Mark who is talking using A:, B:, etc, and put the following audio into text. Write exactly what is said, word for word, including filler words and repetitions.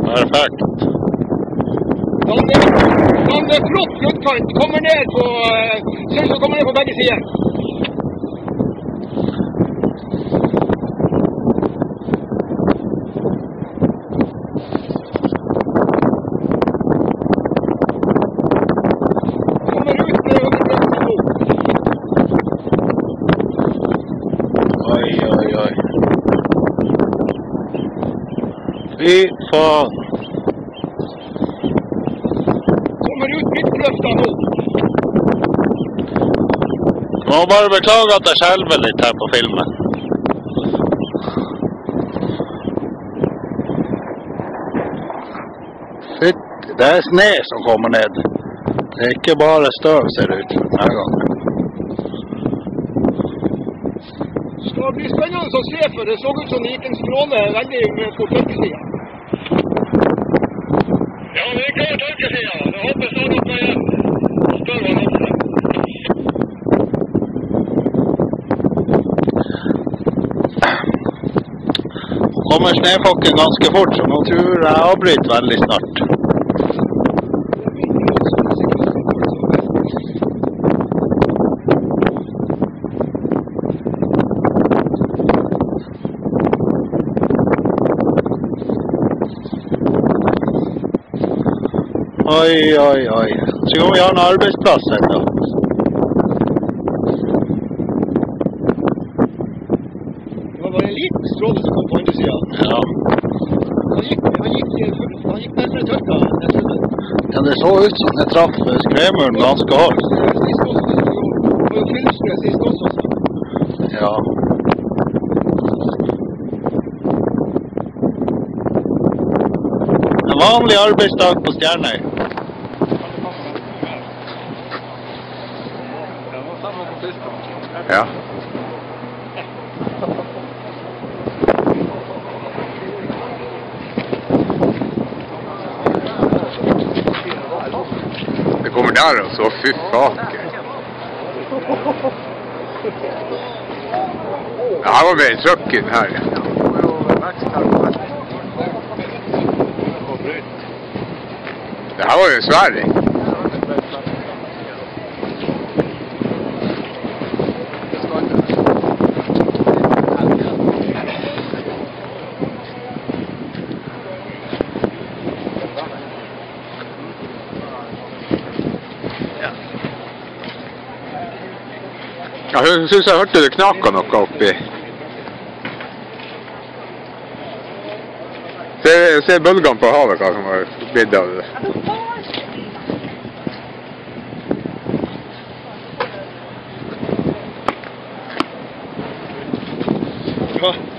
A: Perfekt.
B: Sånn det, sånn det flott fluttkant kommer ned på, ser ut som kommer ned på begge sider. Kommer ut med hundreprosent nå.
A: Oi, oi, oi. Fy faen.
B: Kommer ut midtløfta nå.
A: Må bare beklage at jeg skjelver litt her på filmen. Fytt, det er sne som kommer ned. Det er ikke bare støv, ser det ut denne gangen.
B: Det skal bli spennende å se, for det så ut som det gikk en stråle veldig på tørkesida. Ja, det er klart tørkesida. Jeg håper snart at det er større enn ofte.
A: Nå kommer snefokken ganske fort, så nå tror jeg jeg avbryter veldig snart. Oi, oi, oi. Så om vi har en arbeidsplass enda.
B: Det var bare en liten stråle som kom på andre siden.
A: Ja.
B: Han gikk, han gikk, han gikk nærmere tørka enn jeg trodde.
A: Ja, det så ut som det traff skremuren ganske hardt.
B: Sist også, det var jo filmsprø sist også.
A: Ja. En vanlig arbeidsdag på Stjernøy. Ja.
C: Det kommer der og så, fy faker. Ja, her var med en trøkk inn her. Det her var jo en sværing. Jeg synes jeg hørte det knaka noe oppi. Se, se bølgene på havet, hva som har blitt av det.
B: Ja.